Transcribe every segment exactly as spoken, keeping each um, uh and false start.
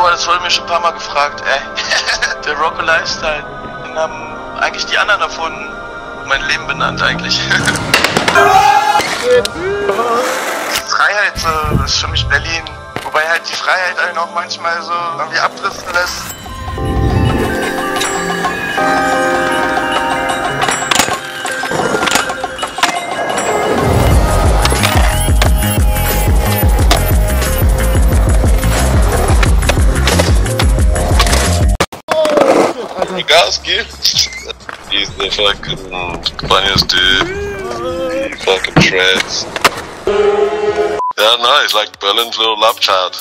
Boah, das wurde mir schon ein paar Mal gefragt, ey. Der Rocco Lifestyle. Den haben eigentlich die anderen erfunden. Mein Leben benannt eigentlich. Freiheit, so, das ist für mich Berlin. Wobei halt die Freiheit einen auch manchmal so irgendwie abdriften lässt. Gas gibt. He's the fucking funniest dude. He fucking shreds. Yeah, no, he's like Berlin's little love child.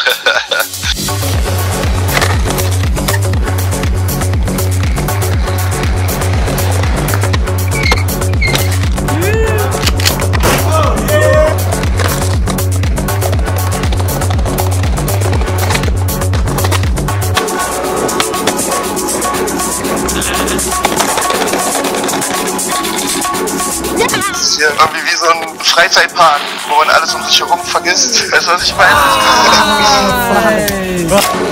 Das ist hier irgendwie wie so ein Freizeitpark, wo man alles um sich herum vergisst. Weißt du, was ich meine?